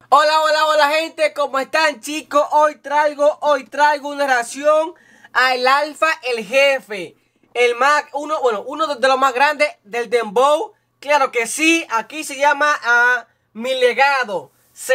Hola, hola, hola gente, ¿cómo están chicos? Hoy traigo una reacción al Alfa, el jefe. Uno de los más grandes del Dembow. Claro que sí, aquí se llama Mi Legado.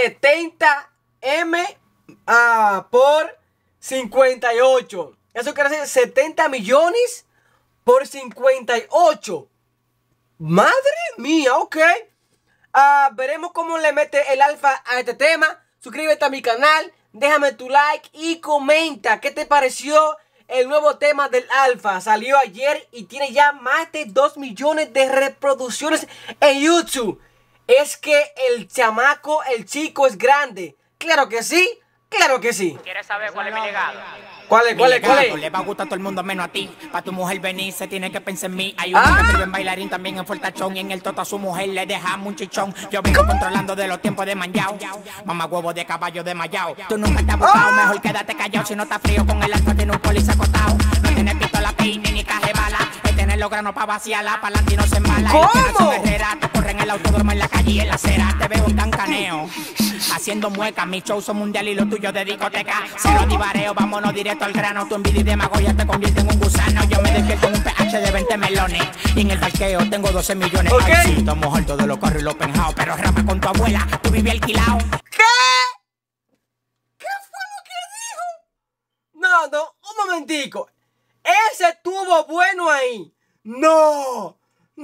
70M por 58. Eso quiere decir 70 millones por 58. Madre mía, ok. Veremos cómo le mete el Alfa a este tema. Suscríbete a mi canal, déjame tu like y comenta qué te pareció el nuevo tema del Alfa. Salió ayer y tiene ya más de 2 millones de reproducciones en YouTube. Es que el chamaco, el chico es grande. Claro que sí, claro que sí. ¿Quieres saber cuál es mi legado? ¿Cuál es? Le va a gustar a todo el mundo menos a ti. Pa' tu mujer venir se tiene que pensar en mí. Hay uno que escribe en bailarín, también en fuertachón. Y en el toto a su mujer le dejamos un chichón. Yo vengo controlando de los tiempos de manjao. Mamá huevo de caballo de mayao. Tú nunca te has buscado, mejor quédate callado. Si no está frío con el Alfa tiene un policía acostado. No tiene pistola, peine ni caje bala. Es tener los granos pa' vaciarla, pa' no se embala. ¿Cómo? Te corren en el autódromo, en la calle y en la acera. Te veo un cancaneo haciendo muecas, mi show son mundial y lo tuyo de discoteca. Cero divareo, vámonos directo al grano. Tu envidia y demagogia te convierte en un gusano. Yo me despierto en un PH de 20 melones. Y en el parqueo tengo 12 millones. Okay. Ay, sí, estamos altos de los carros y los penjados. Pero rapa con tu abuela, tú vives alquilado. ¿Qué? ¿Qué fue lo que dijo? No, un momentico. Ese estuvo bueno ahí. No.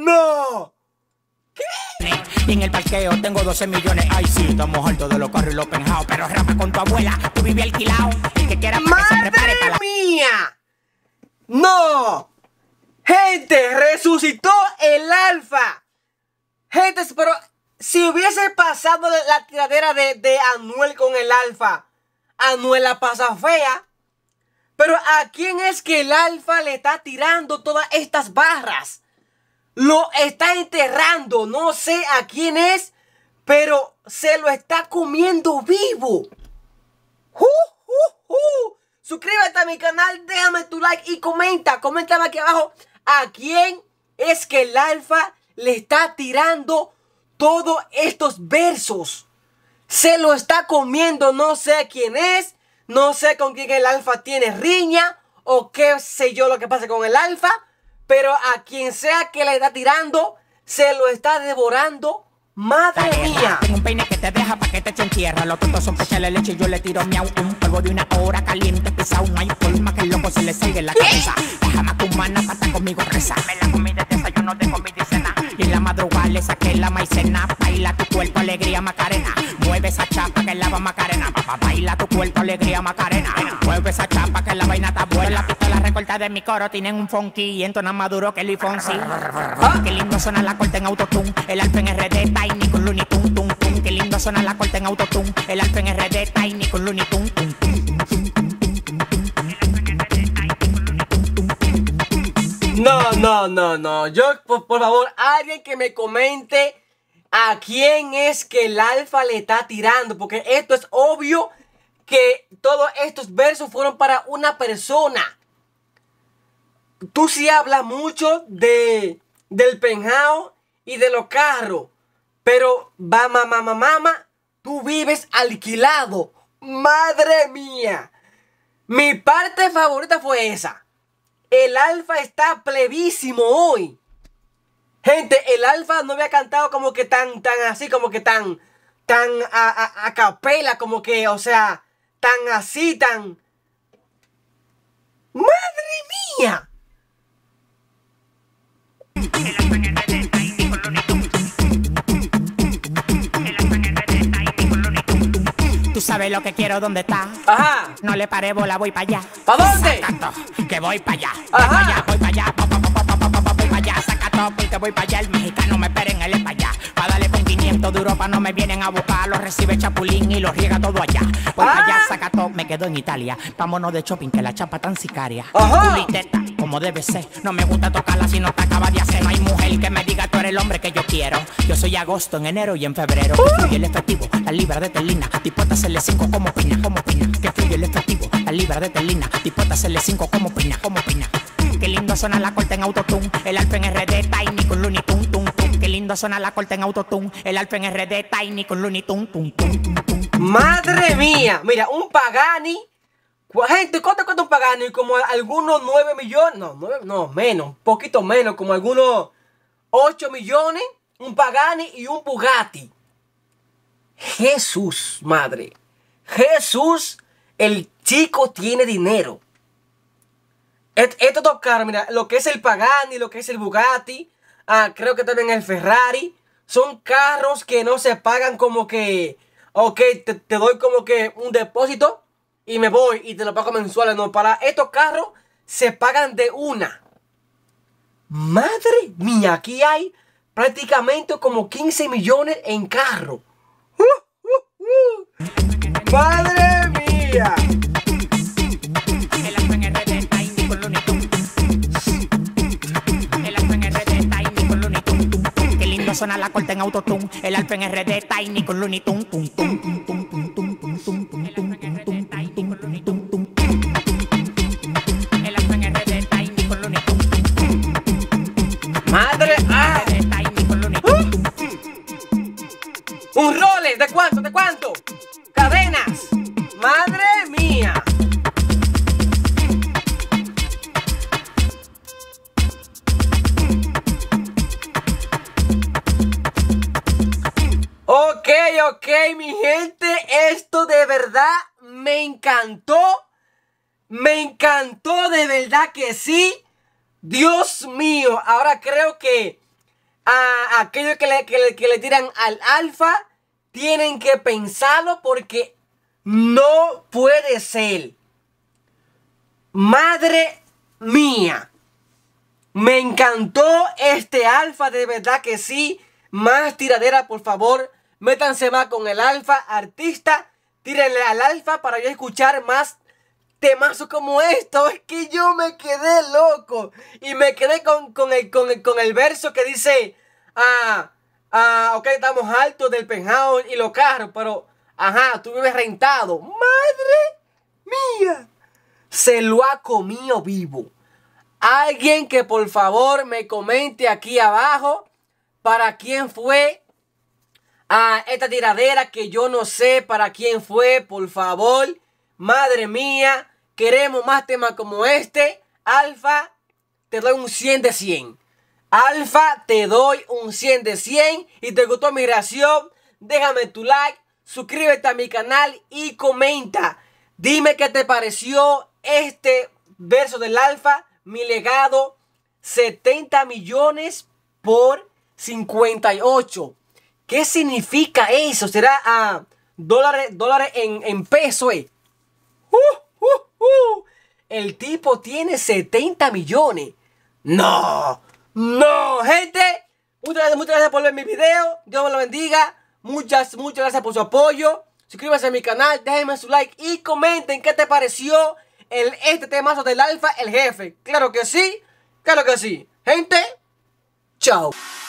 Y en el parqueo tengo 12 millones. Ay, sí, estamos altos de los carros y los penjados. Pero rapa con tu abuela, tú vives alquilado. El que quiera para que se prepare para la... ¡Mía! ¡No! Gente, resucitó el Alfa. Gente, pero si hubiese pasado la tiradera de Anuel con el Alfa, Anuel la pasa fea. Pero ¿a quién es que el Alfa le está tirando todas estas barras? Lo está enterrando, no sé a quién es, pero se lo está comiendo vivo. Suscríbete a mi canal, déjame tu like y coméntame aquí abajo a quién es que el Alfa le está tirando todos estos versos. Se lo está comiendo, no sé quién es, no sé con quién el Alfa tiene riña o qué sé yo lo que pasa con el Alfa. Pero a quien sea que le está tirando, se lo está devorando. ¡Madre mía! Tengo un peine que te deja pa' que te eche en tierra. Los tontos son pecharle leche y yo le tiro miau. Un polvo de una hora caliente pisado. No hay forma que el loco se le salga en la cabeza. Déjame a tu mano pa' estar conmigo reza. Me la comí de desayuno, de comida y cena. Y en la madrugada le saqué la maicena. Baila tu cuerpo, alegría, Macarena. Mueve esa chapa que la va Macarena. Baila tu cuerpo, alegría, Macarena. Mueve esa chapa que la vaina está buena. La pistola recorta de mi coro tienen un funky y entona más duro que Luis Fonsi. Qué lindo suena la corte en autotune. El Alfa en RD, Tiny con Looney Tunes, tum, tum. Qué lindo suena la corte en autotune. El Alfa en RD, Tiny con Looney Tunes, tum, tum. No. Yo, por favor, alguien que me comente a quién es que el Alfa le está tirando. Porque esto es obvio que todos estos versos fueron para una persona. Tú sí hablas mucho del penjao y de los carros. Pero, mamá, tú vives alquilado. Madre mía. Mi parte favorita fue esa. El Alfa está plebísimo hoy. Gente, el Alfa no había cantado como que tan así, como que tan a capela, como que, o sea, tan así, tan... ¡Madre mía! Tú sabes lo que quiero, ¿dónde está? Ajá. No le paré bola, voy para allá. ¿Para dónde? Sacato, que voy para allá. Ajá. Voy para allá, voy para allá. Sacato, porque voy para allá. El mexicano me esperen, él es para allá. Pa' darle con 500 de Europa no me vienen a buscar. Los recibe Chapulín y los riega todo allá. Voy para allá, sacato, me quedo en Italia. Vámonos de shopping, que la chapa tan sicaria. Ajá. Puliteta, como debe ser. No me gusta tocarla si no te acaba de hacer. No hay mujer que me diga tú eres el hombre que yo quiero. Yo soy agosto, en enero y en febrero. Que fluye el efectivo, la libra de telina. Dispuesta a hacerle 5 como pina, como pina. Que fluye el efectivo, la libra de telina. Dispuesta a hacerle 5 como pina, como pina. Qué lindo suena la corte en autotune. El Alfa en RD, Tiny con Looney Tunes, tum, tum. Qué lindo lindo suena la corte en autotune. El Alfa en RD, Tiny con Looney Tunes. Tum, tum, tum, tum. Madre mía. Mira, un Pagani. Gente, ¿cuánto cuesta un Pagani? Como algunos 9 millones. No, menos. Un poquito menos. Como algunos 8 millones. Un Pagani y un Bugatti. Jesús, madre. Jesús, el chico tiene dinero. Estos dos carros, mira, lo que es el Pagani, lo que es el Bugatti, creo que también el Ferrari, son carros que no se pagan como que, ok, te doy como que un depósito y me voy y te lo pago mensual. No, para estos carros se pagan de una. Madre mía, aquí hay prácticamente como 15 millones en carro. Madre mía. El Alfa en RD, Tiny con Looney Tunes. El Alfa en RD, Tiny con Looney Tunes. Qué lindo suena la corte en autotune. El Alfa en RD, Tiny con Looney Tunes. Tum, tum, tum, tum, tum, tum, tum, tum, tum, tum, tum, tum, tum, tum, tum. El Alfa en RD, Tiny con Looney Tunes. Madre, Tiny con Looney Tunes. un Rolex, ¿de cuánto? ¿De cuánto? Cadenas. Madre mía. Ok, mi gente, esto de verdad me encantó. Me encantó, de verdad que sí. Dios mío, ahora creo que a aquellos que le tiran al Alfa tienen que pensarlo porque no puede ser. Madre mía. Me encantó este Alfa, de verdad que sí. Más tiradera, por favor. Métanse más con el Alfa. Artista, tírenle al Alfa para yo escuchar más temazos como esto. Es que yo me quedé loco. Y me quedé con el verso que dice... ok, estamos altos del penthouse y los carros, pero... Ajá, tú vives rentado. ¡Madre mía! Se lo ha comido vivo. Alguien que por favor me comente aquí abajo para quién fue esta tiradera, que yo no sé para quién fue, por favor. Madre mía, queremos más temas como este. Alfa, te doy un 100 de 100. Alfa, te doy un 100 de 100. Y te gustó mi reacción, déjame tu like, suscríbete a mi canal y comenta. Dime qué te pareció este verso del Alfa, mi legado. 70 millones por 58. ¿Qué significa eso? ¿Será dólares en peso? El tipo tiene 70 millones. No, gente. Muchas gracias por ver mi video. Dios me lo bendiga. Muchas gracias por su apoyo. Suscríbanse a mi canal, déjenme su like y comenten qué te pareció este temazo del Alfa, el jefe. Claro que sí, claro que sí. Gente, chao.